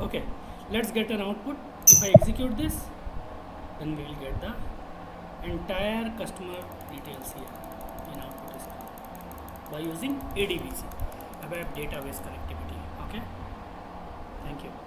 Okay, let's get an output. If I execute this, then we will get the entire customer details here in output screen by using ADBC, Web Database Connectivity. Okay, thank you.